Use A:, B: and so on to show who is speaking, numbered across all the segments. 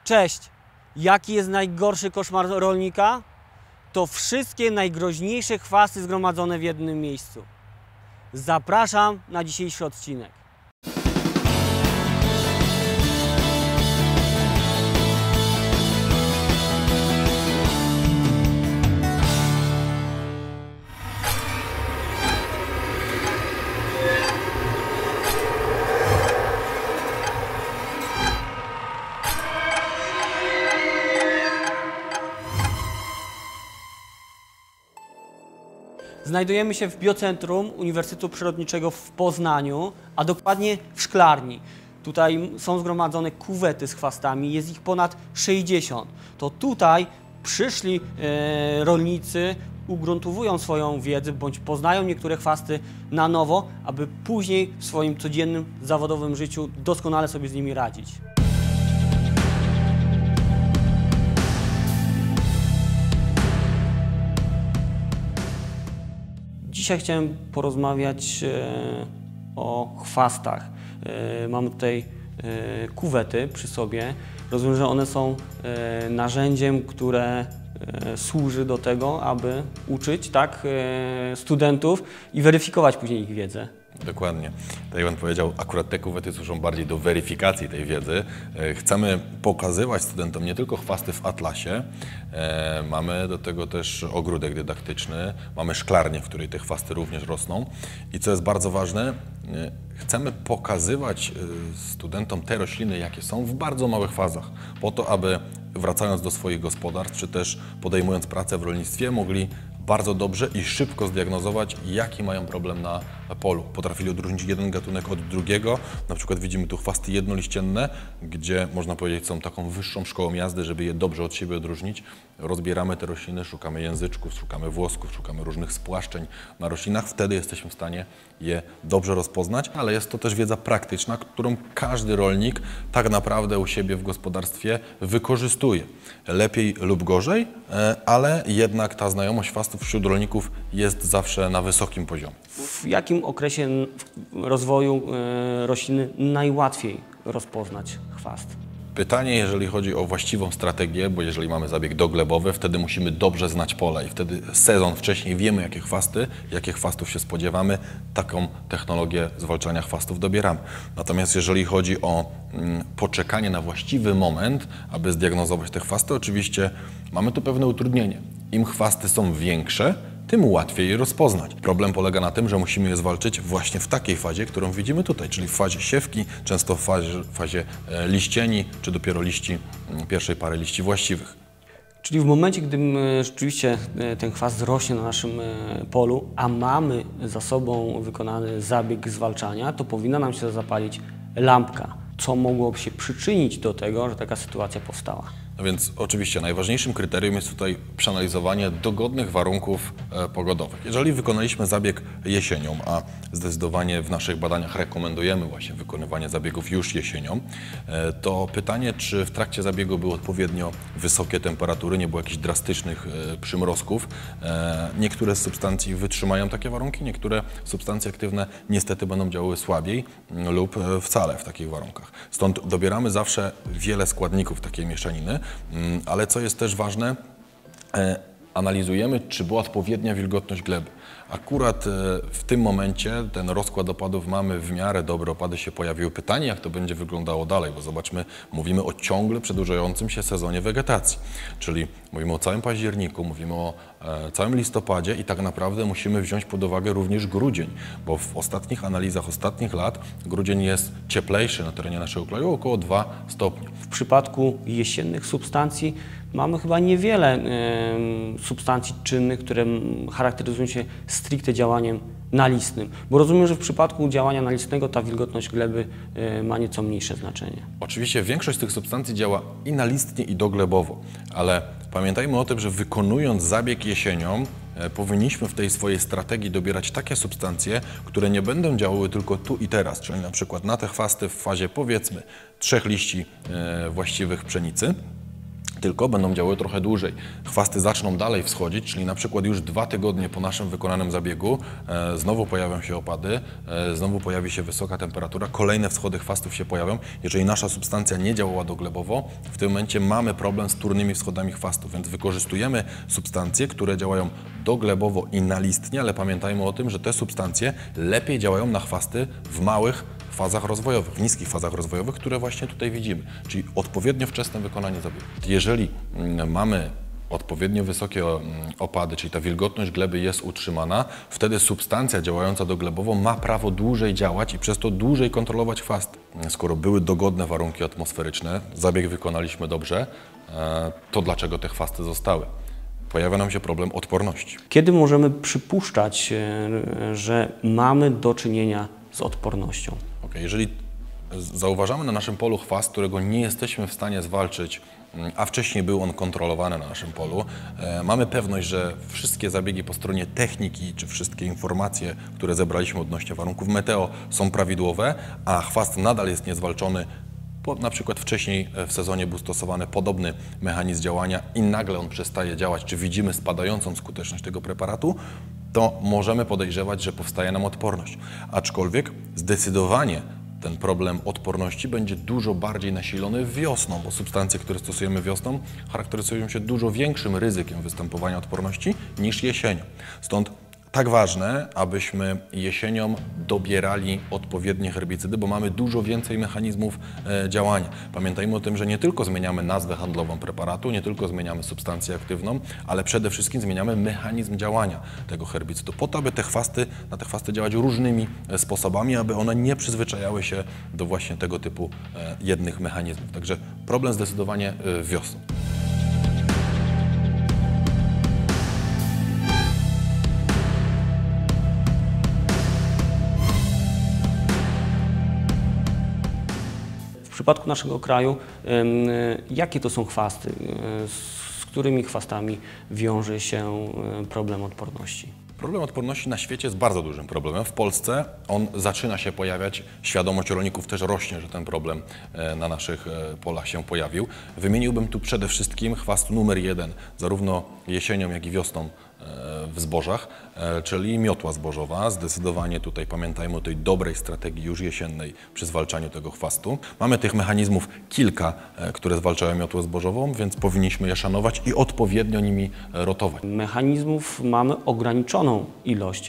A: Cześć! Jaki jest najgorszy koszmar rolnika? To wszystkie najgroźniejsze chwasty zgromadzone w jednym miejscu. Zapraszam na dzisiejszy odcinek. Znajdujemy się w Biocentrum Uniwersytetu Przyrodniczego w Poznaniu, a dokładnie w szklarni. Tutaj są zgromadzone kuwety z chwastami, jest ich ponad 60. To tutaj przyszli rolnicy, ugruntowują swoją wiedzę bądź poznają niektóre chwasty na nowo, aby później w swoim codziennym, zawodowym życiu doskonale sobie z nimi radzić. Dzisiaj chciałem porozmawiać o chwastach. Mamy tutaj kuwety przy sobie. Rozumiem, że one są narzędziem, które służy do tego, aby uczyć studentów i weryfikować później ich wiedzę.
B: Dokładnie. Tak jak Pan powiedział, akurat te kuwety służą bardziej do weryfikacji tej wiedzy. Chcemy pokazywać studentom nie tylko chwasty w atlasie, mamy do tego też ogródek dydaktyczny, mamy szklarnię, w której te chwasty również rosną i co jest bardzo ważne, chcemy pokazywać studentom te rośliny, jakie są w bardzo małych fazach, po to, aby wracając do swoich gospodarstw, czy też podejmując pracę w rolnictwie, mogli bardzo dobrze i szybko zdiagnozować, jaki mają problem na polu. Potrafili odróżnić jeden gatunek od drugiego. Na przykład widzimy tu chwasty jednoliścienne, gdzie można powiedzieć są taką wyższą szkołą jazdy, żeby je dobrze od siebie odróżnić. Rozbieramy te rośliny, szukamy języczków, szukamy włosków, szukamy różnych spłaszczeń na roślinach. Wtedy jesteśmy w stanie je dobrze rozpoznać, ale jest to też wiedza praktyczna, którą każdy rolnik tak naprawdę u siebie w gospodarstwie wykorzystuje. Lepiej lub gorzej, ale jednak ta znajomość chwastów wśród rolników jest zawsze na wysokim poziomie.
A: W jakim okresie rozwoju rośliny najłatwiej rozpoznać chwast?
B: Pytanie, jeżeli chodzi o właściwą strategię, bo jeżeli mamy zabieg doglebowy, wtedy musimy dobrze znać pole i wtedy sezon wcześniej wiemy, jakich chwastów się spodziewamy, taką technologię zwalczania chwastów dobieramy. Natomiast jeżeli chodzi o poczekanie na właściwy moment, aby zdiagnozować te chwasty, oczywiście mamy tu pewne utrudnienie. Im chwasty są większe, tym łatwiej je rozpoznać. Problem polega na tym, że musimy je zwalczyć właśnie w takiej fazie, którą widzimy tutaj, czyli w fazie siewki, często w fazie liścieni, czy dopiero liści, pierwszej pary liści właściwych.
A: Czyli w momencie, gdy rzeczywiście ten chwast rośnie na naszym polu, a mamy za sobą wykonany zabieg zwalczania, to powinna nam się zapalić lampka, co mogłoby się przyczynić do tego, że taka sytuacja powstała.
B: No więc oczywiście najważniejszym kryterium jest tutaj przeanalizowanie dogodnych warunków pogodowych. Jeżeli wykonaliśmy zabieg jesienią, a zdecydowanie w naszych badaniach rekomendujemy właśnie wykonywanie zabiegów już jesienią, to pytanie, czy w trakcie zabiegu były odpowiednio wysokie temperatury, nie było jakichś drastycznych przymrozków. Niektóre z substancji wytrzymają takie warunki, niektóre substancje aktywne niestety będą działały słabiej lub wcale w takich warunkach. Stąd dobieramy zawsze wiele składników takiej mieszaniny, ale co jest też ważne, analizujemy, czy była odpowiednia wilgotność gleby. Akurat w tym momencie ten rozkład opadów mamy w miarę dobry, opady się pojawiły. Pytanie, jak to będzie wyglądało dalej, bo zobaczmy, mówimy o ciągle przedłużającym się sezonie wegetacji, czyli mówimy o całym październiku, mówimy o całym listopadzie i tak naprawdę musimy wziąć pod uwagę również grudzień, bo w ostatnich analizach ostatnich lat grudzień jest cieplejszy na terenie naszego kraju o około 2 stopnie.
A: W przypadku jesiennych substancji mamy chyba niewiele substancji czynnych, które charakteryzują się stricte działaniem nalistnym, bo rozumiem, że w przypadku działania nalistnego ta wilgotność gleby ma nieco mniejsze znaczenie.
B: Oczywiście większość tych substancji działa i nalistnie, i doglebowo, ale pamiętajmy o tym, że wykonując zabieg jesienią, powinniśmy w tej swojej strategii dobierać takie substancje, które nie będą działały tylko tu i teraz, czyli na przykład na te chwasty w fazie powiedzmy 3 liści właściwych pszenicy, tylko będą działały trochę dłużej. Chwasty zaczną dalej wschodzić, czyli na przykład już 2 tygodnie po naszym wykonanym zabiegu znowu pojawią się opady, znowu pojawi się wysoka temperatura, kolejne wschody chwastów się pojawią. Jeżeli nasza substancja nie działała doglebowo, w tym momencie mamy problem z wtórnymi wschodami chwastów, więc wykorzystujemy substancje, które działają doglebowo i nalistnie, ale pamiętajmy o tym, że te substancje lepiej działają na chwasty w małych fazach rozwojowych, w niskich fazach rozwojowych, które właśnie tutaj widzimy, czyli odpowiednio wczesne wykonanie zabiegu. Jeżeli mamy odpowiednio wysokie opady, czyli ta wilgotność gleby jest utrzymana, wtedy substancja działająca doglebowo ma prawo dłużej działać i przez to dłużej kontrolować chwasty. Skoro były dogodne warunki atmosferyczne, zabieg wykonaliśmy dobrze, to dlaczego te chwasty zostały? Pojawia nam się problem odporności.
A: Kiedy możemy przypuszczać, że mamy do czynienia z odpornością?
B: Jeżeli zauważamy na naszym polu chwast, którego nie jesteśmy w stanie zwalczyć, a wcześniej był on kontrolowany na naszym polu, mamy pewność, że wszystkie zabiegi po stronie techniki, czy wszystkie informacje, które zebraliśmy odnośnie warunków meteo, są prawidłowe, a chwast nadal jest niezwalczony, bo na przykład wcześniej w sezonie był stosowany podobny mechanizm działania i nagle on przestaje działać, czy widzimy spadającą skuteczność tego preparatu, to możemy podejrzewać, że powstaje nam odporność. Aczkolwiek zdecydowanie ten problem odporności będzie dużo bardziej nasilony wiosną, bo substancje, które stosujemy wiosną, charakteryzują się dużo większym ryzykiem występowania odporności niż jesienią. Stąd tak ważne, abyśmy jesienią dobierali odpowiednie herbicydy, bo mamy dużo więcej mechanizmów działania. Pamiętajmy o tym, że nie tylko zmieniamy nazwę handlową preparatu, nie tylko zmieniamy substancję aktywną, ale przede wszystkim zmieniamy mechanizm działania tego herbicydu, po to, aby na te chwasty działać różnymi sposobami, aby one nie przyzwyczajały się do właśnie tego typu jednych mechanizmów. Także problem zdecydowanie wiosną.
A: W przypadku naszego kraju, jakie to są chwasty? Z którymi chwastami wiąże się problem odporności?
B: Problem odporności na świecie jest bardzo dużym problemem. W Polsce on zaczyna się pojawiać, świadomość rolników też rośnie, że ten problem na naszych polach się pojawił. Wymieniłbym tu przede wszystkim chwast numer 1, zarówno jesienią, jak i wiosną w zbożach, czyli miotła zbożowa. Zdecydowanie tutaj pamiętajmy o tej dobrej strategii już jesiennej przy zwalczaniu tego chwastu. Mamy tych mechanizmów kilka, które zwalczają miotłę zbożową, więc powinniśmy je szanować i odpowiednio nimi rotować.
A: Mechanizmów mamy ograniczoną ilość.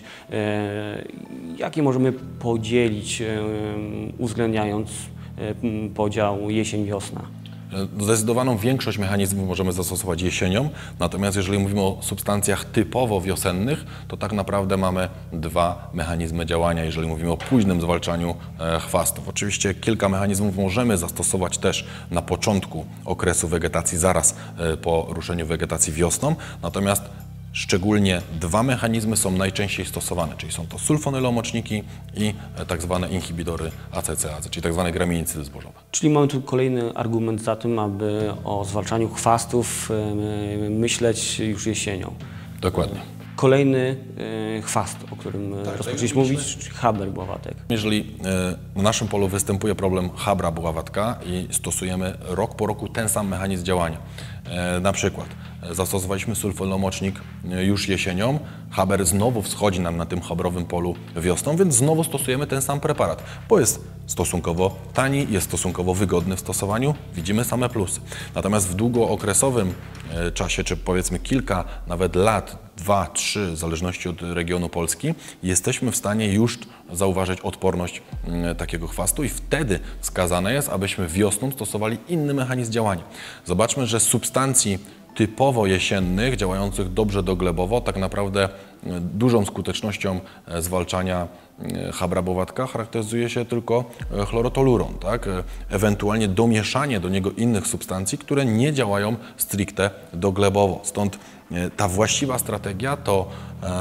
A: Jakie możemy podzielić, uwzględniając podział jesień-wiosna?
B: Zdecydowaną większość mechanizmów możemy zastosować jesienią, natomiast jeżeli mówimy o substancjach typowo wiosennych, to tak naprawdę mamy 2 mechanizmy działania, jeżeli mówimy o późnym zwalczaniu chwastów. Oczywiście kilka mechanizmów możemy zastosować też na początku okresu wegetacji, zaraz po ruszeniu wegetacji wiosną, natomiast szczególnie 2 mechanizmy są najczęściej stosowane, czyli są to sulfonylomoczniki i tak zwane inhibitory ACC, czyli tak zwane gramienicydy zbożowe.
A: Czyli mamy tu kolejny argument za tym, aby o zwalczaniu chwastów myśleć już jesienią.
B: Dokładnie.
A: Kolejny chwast, o którym rozpoczęliśmy mówić, Haber buławatek.
B: Jeżeli na naszym polu występuje problem Habra buławatka i stosujemy rok po roku ten sam mechanizm działania, na przykład zastosowaliśmy sulfonylomocnik już jesienią, Haber znowu wschodzi nam na tym habrowym polu wiosną, więc znowu stosujemy ten sam preparat, bo jest stosunkowo tani, jest stosunkowo wygodny w stosowaniu, widzimy same plusy. Natomiast w długookresowym czasie, czy powiedzmy kilka nawet lat, 2, 3, w zależności od regionu Polski, jesteśmy w stanie już zauważyć odporność takiego chwastu i wtedy wskazane jest, abyśmy wiosną stosowali inny mechanizm działania. Zobaczmy, że substancji typowo jesiennych, działających dobrze doglebowo, tak naprawdę dużą skutecznością zwalczania Habra buławatka charakteryzuje się tylko chlorotoluron, tak? Ewentualnie domieszanie do niego innych substancji, które nie działają stricte doglebowo. Stąd ta właściwa strategia to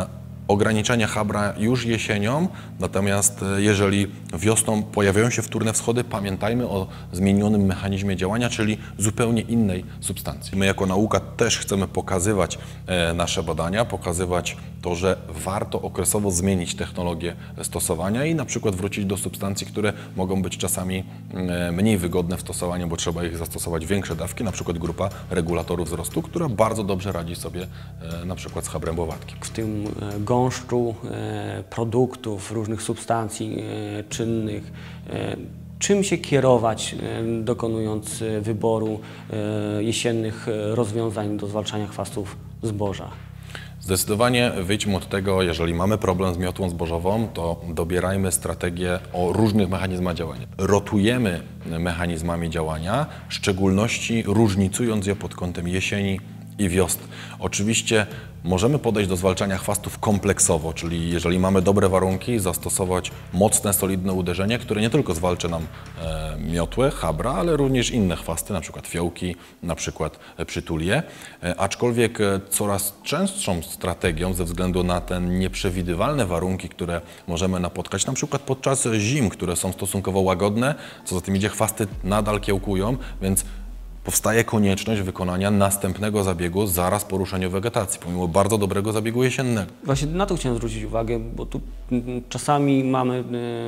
B: ograniczenia habra już jesienią, natomiast jeżeli wiosną pojawiają się wtórne wschody, pamiętajmy o zmienionym mechanizmie działania, czyli zupełnie innej substancji. My jako nauka też chcemy pokazywać nasze badania, pokazywać to, że warto okresowo zmienić technologię stosowania i na przykład wrócić do substancji, które mogą być czasami mniej wygodne w stosowaniu, bo trzeba ich zastosować większe dawki, na przykład grupa regulatorów wzrostu, która bardzo dobrze radzi sobie na przykład z habrem błowatkim.
A: W tym gąszczu produktów, różnych substancji czynnych, czym się kierować, dokonując wyboru jesiennych rozwiązań do zwalczania chwastów zboża?
B: Zdecydowanie wyjdźmy od tego, jeżeli mamy problem z miotłą zbożową, to dobierajmy strategię o różnych mechanizmach działania. Rotujemy mechanizmami działania, w szczególności różnicując je pod kątem jesieni i wiosny. Oczywiście możemy podejść do zwalczania chwastów kompleksowo, czyli jeżeli mamy dobre warunki, zastosować mocne, solidne uderzenie, które nie tylko zwalczy nam miotłę, habra, ale również inne chwasty, na przykład fiołki, na przykład przytulie. Aczkolwiek coraz częstszą strategią ze względu na te nieprzewidywalne warunki, które możemy napotkać, na przykład podczas zim, które są stosunkowo łagodne, co za tym idzie, chwasty nadal kiełkują, więc powstaje konieczność wykonania następnego zabiegu zaraz po ruszeniu wegetacji, pomimo bardzo dobrego zabiegu jesiennego.
A: Właśnie na to chciałem zwrócić uwagę, bo tu czasami mamy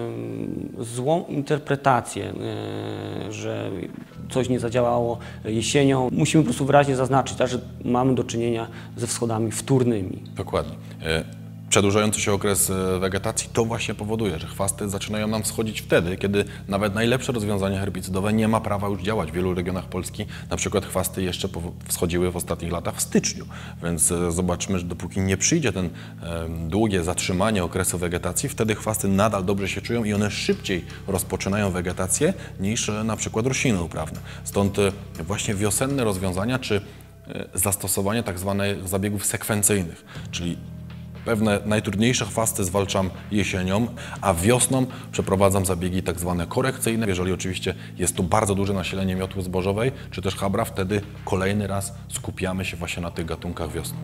A: złą interpretację, że coś nie zadziałało jesienią. Musimy po prostu wyraźnie zaznaczyć, że mamy do czynienia ze wschodami wtórnymi.
B: Dokładnie. Przedłużający się okres wegetacji to właśnie powoduje, że chwasty zaczynają nam wschodzić wtedy, kiedy nawet najlepsze rozwiązania herbicydowe nie ma prawa już działać. W wielu regionach Polski na przykład chwasty jeszcze wschodziły w ostatnich latach w styczniu, więc zobaczmy, że dopóki nie przyjdzie ten długie zatrzymanie okresu wegetacji, wtedy chwasty nadal dobrze się czują i one szybciej rozpoczynają wegetację niż na przykład rośliny uprawne. Stąd właśnie wiosenne rozwiązania czy zastosowanie tak zwanych zabiegów sekwencyjnych, czyli pewne najtrudniejsze chwasty zwalczam jesienią, a wiosną przeprowadzam zabiegi tak zwane korekcyjne. Jeżeli oczywiście jest tu bardzo duże nasilenie miotły zbożowej, czy też habra, wtedy kolejny raz skupiamy się właśnie na tych gatunkach wiosny.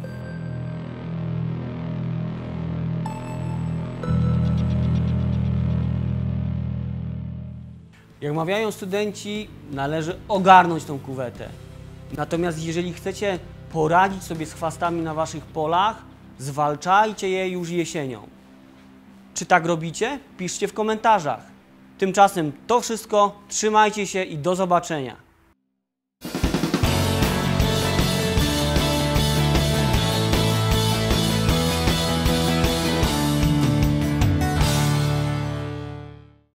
A: Jak mawiają studenci, należy ogarnąć tą kuwetę. Natomiast jeżeli chcecie poradzić sobie z chwastami na waszych polach, zwalczajcie je już jesienią. Czy tak robicie? Piszcie w komentarzach. Tymczasem to wszystko. Trzymajcie się i do zobaczenia.